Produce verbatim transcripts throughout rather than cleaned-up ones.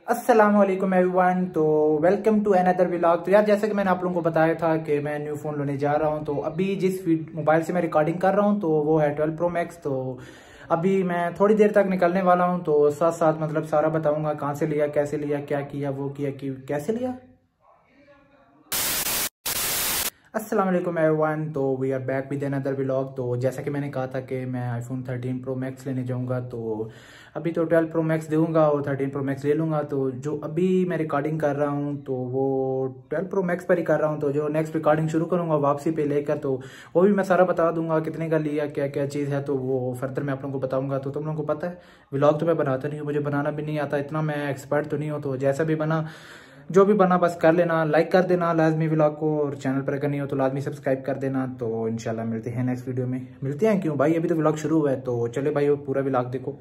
अस्सलामुअलैकुम एवरीवन। तो welcome to another vlog. तो यार जैसे कि मैंने आप लोगों को बताया था कि मैं न्यू फ़ोन लेने जा रहा हूं, तो अभी जिस मोबाइल से मैं रिकॉर्डिंग कर रहा हूं तो वो है ट्वेल्व प्रो मैक्स। तो अभी मैं थोड़ी देर तक निकलने वाला हूं, तो साथ साथ मतलब सारा बताऊंगा कहां से लिया, कैसे लिया, क्या किया, वो किया कि कैसे लिया। अस्सलाम वालेकुम एवरीवन। तो we are back with another vlog. तो जैसा कि मैंने कहा था कि मैं आईफोन थर्टीन प्रो मैक्स लेने जाऊंगा, तो अभी तो ट्वेल्व प्रो मैक्स दूंगा और थर्टीन प्रो मैक्स ले लूंगा। तो जो अभी मैं रिकॉर्डिंग कर रहा हूं तो वो ट्वेल्व प्रो मैक्स पर ही कर रहा हूं। तो जो नेक्स्ट रिकॉर्डिंग शुरू करूंगा वापसी पे लेकर, तो वो भी मैं सारा बता दूंगा कितने का लिया, क्या क्या चीज़ है, तो वो फर्दर मैं आप लोगों को बताऊंगा। तो तुम लोगों को पता है व्लॉग तो मैं बनाता नहीं हूँ, मुझे बनाना भी नहीं आता, इतना मैं एक्सपर्ट तो नहीं हूँ। तो जैसा भी बना, जो भी बना बस कर लेना, लाइक कर देना लाजमी व्लॉग को, और चैनल पर अगर नहीं हो तो लाजमी सब्सक्राइब कर देना। तो इंशाल्लाह मिलते हैं नेक्स्ट वीडियो में। मिलते हैं क्यों भाई, अभी तो व्लॉग शुरू हुआ है। तो चले भाई वो पूरा व्लॉग देखो।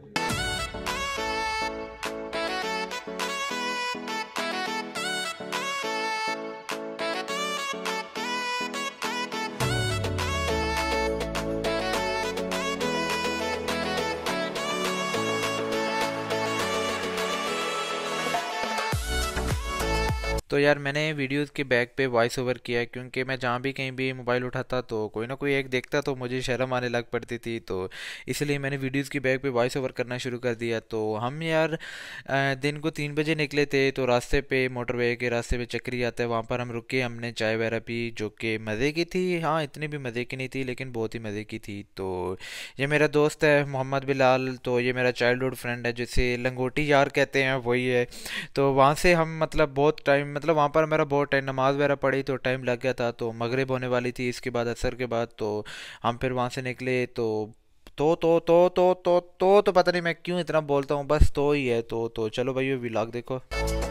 तो यार मैंने वीडियोस के बैक पे वॉइस ओवर किया, क्योंकि मैं जहाँ भी कहीं भी मोबाइल उठाता तो कोई ना कोई एक देखता तो मुझे शर्म आने लग पड़ती थी। तो इसलिए मैंने वीडियोस की बैक पे वॉइस ओवर करना शुरू कर दिया। तो हम यार अ, दिन को तीन बजे निकले थे, तो रास्ते पे मोटरवे के रास्ते पे चक्री आता है, वहाँ पर हम रुके, हमने चाय वगैरह पी जो कि मज़े की थी। हाँ, इतनी भी मज़े की नहीं थी लेकिन बहुत ही मज़े की थी। तो ये मेरा दोस्त है मोहम्मद बिलाल, तो ये मेरा चाइल्डहुड फ्रेंड है जिसे लंगोटी यार कहते हैं, वही है। तो वहाँ से हम मतलब बहुत टाइम, मतलब वहाँ पर मेरा बहुत टाइम, नमाज वगैरह पढ़ी तो टाइम लग गया था, तो मगरिब होने वाली थी, इसके बाद असर के बाद। तो हम फिर वहाँ से निकले। तो तो तो तो तो तो तो तो पता नहीं मैं क्यों इतना बोलता हूँ, बस तो ही है। तो तो चलो भाई ये व्लॉग देखो।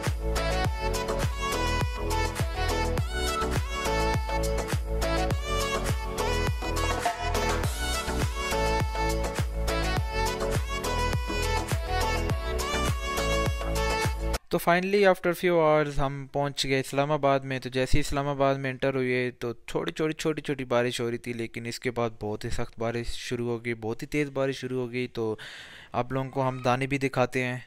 तो फाइनली आफ्टर फ्यू आवर्स हम पहुंच गए इस्लामाबाद में। तो जैसे ही इस्लामाबाद में एंटर हुए तो थोड़ी छोटी छोटी छोटी बारिश हो रही थी, लेकिन इसके बाद बहुत ही सख्त बारिश शुरू हो गई, बहुत ही तेज़ बारिश शुरू हो गई। तो आप लोगों को हम दाने भी दिखाते हैं।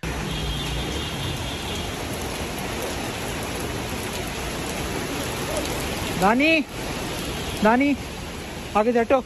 दानी दानी आगे जाटो।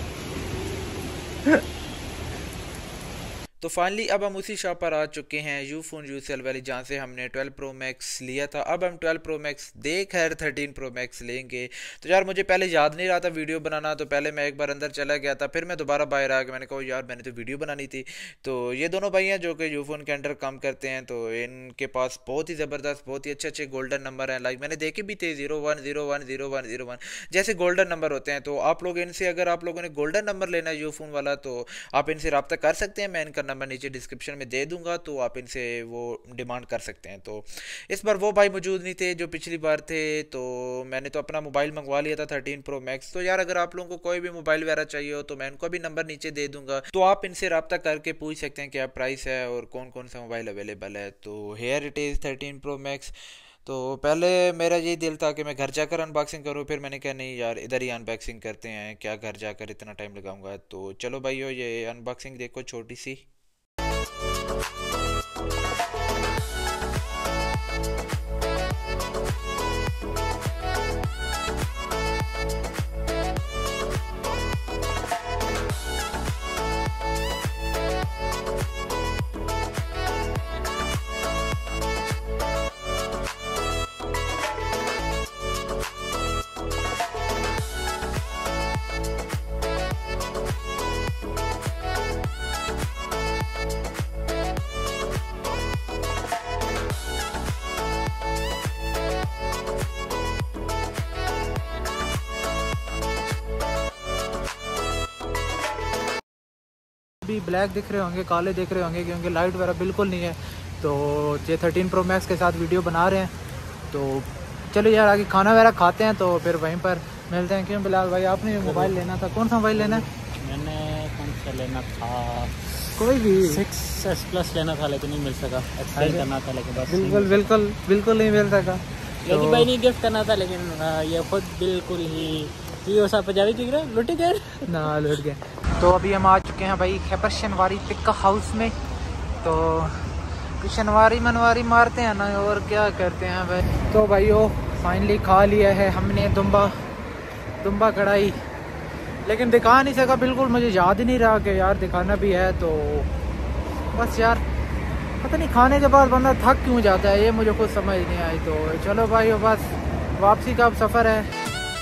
तो फाइनली अब हम उसी शॉप पर आ चुके हैं, यू फोन यू सेल वाली, जहाँ से हमने ट्वेल्व प्रो मैक्स लिया था। अब हम ट्वेल्व प्रो मैक्स दे खैर थर्टीन प्रो मैक्स लेंगे। तो यार मुझे पहले याद नहीं रहा था वीडियो बनाना, तो पहले मैं एक बार अंदर चला गया था, फिर मैं दोबारा बाहर आ गया। मैंने कहा यार मैंने तो वीडियो बनानी थी। तो ये दोनों भाई हैं जो कि यू फोन के अंडर काम करते हैं, तो इनके पास बहुत ही ज़बरदस्त, बहुत ही अच्छे अच्छे गोल्डन नंबर हैं। लाइक मैंने देखे भी थे zero one zero one zero one zero one जैसे गोल्डन नंबर होते हैं। तो आप लोग इनसे, अगर आप लोगों ने गोल्डन नंबर लेना है यू फोन वाला, तो आप इनसे रब्ता कर सकते हैं। मैं इनका नंबर नीचे डिस्क्रिप्शन में दे दूंगा, तो आप इनसे वो डिमांड कर सकते हैं। तो इस बार वो भाई मौजूद नहीं थे जो पिछली बार थे, तो मैंने तो अपना मोबाइल मंगवा लिया था थर्टीन प्रो मैक्स। तो यार अगर आप लोगों को कोई भी मोबाइल वगैरह चाहिए हो तो मैं इनको भी नंबर नीचे दे दूंगा, तो आप इनसे रब्ता करके पूछ सकते हैं क्या प्राइस है और कौन कौन सा मोबाइल अवेलेबल है। तो here it is thirteen pro max. तो पहले मेरा यही दिल था कि मैं घर जाकर अनबॉक्सिंग करूं, फिर मैंने कहा नहीं यार इधर ही अनबॉक्सिंग करते हैं, क्या घर जाकर इतना टाइम लगाऊंगा। तो चलो भाइयों ये अनबॉक्सिंग देखो छोटी सी। अभी ब्लैक दिख रहे होंगे, काले दिख रहे होंगे क्योंकि लाइट वगैरह बिल्कुल नहीं है। तो ये थर्टीन प्रो मैक्स के साथ वीडियो बना रहे हैं। तो चलो यार आगे खाना वगैरह खाते हैं, तो फिर वहीं पर मिलते हैं। क्यों बिलाल भाई आपने मोबाइल लेना था, कौन सा मोबाइल लेना है? मैंने कौन सा लेना था, कोई भी सिक्स एस प्लस लेना था लेकिन नहीं मिल सका, एक्सचेंज करना था लेकिन बस बिल्कुल बिल्कुल बिल्कुल नहीं मिल सका। यदि भाई नहीं गिफ्ट करना था, लेकिन ये खुद बिल्कुल ही ये सा पंजाबी दिख रहा है, लुट गए ना लुट गए। तो अभी हम आ चुके हैं भाई खैबर शनवारी पिक्का हाउस में। तो शनवारी मनवारी मारते हैं ना, और क्या करते हैं भाई। तो भाइयों फाइनली खा लिया है हमने दुम्बा दुम्बा कढ़ाई, लेकिन दिखा नहीं सका बिल्कुल, मुझे याद ही नहीं रहा कि यार दिखाना भी है। तो बस यार पता नहीं खाने के बाद बंदा थक क्यों जाता है, ये मुझे कुछ समझ नहीं आई। तो चलो भाइयों बस वापसी का अब सफ़र है।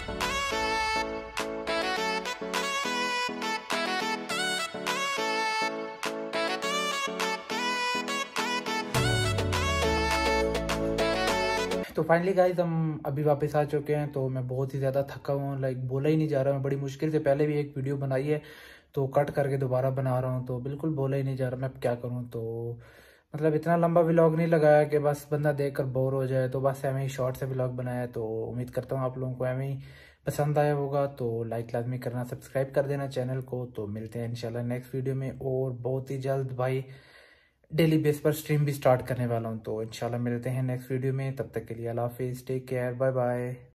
तो फाइनली गाइस हम अभी वापस आ चुके हैं। तो मैं बहुत ही ज़्यादा थका हुआ हूँ, लाइक बोला ही नहीं जा रहा। मैं बड़ी मुश्किल से पहले भी एक वीडियो बनाई है, तो कट करके दोबारा बना रहा हूँ, तो बिल्कुल बोला ही नहीं जा रहा। मैं क्या करूँ, तो मतलब इतना लंबा व्लॉग नहीं लगाया कि बस बंदा देखकर बोर हो जाए, तो बस ऐਵੇਂ ही शॉर्ट से व्लॉग बनाया। तो उम्मीद करता हूँ आप लोगों को ऐਵੇਂ ही पसंद आया होगा। तो लाइक लाजमी करना, सब्सक्राइब कर देना चैनल को। तो मिलते हैं इंशाल्लाह नेक्स्ट वीडियो में, और बहुत ही जल्द भाई डेली बेस पर स्ट्रीम भी स्टार्ट करने वाला हूँ। तो इंशाल्लाह मिलते हैं नेक्स्ट वीडियो में, तब तक के लिए अल्लाह हाफिज़, टेक केयर, बाय बाय।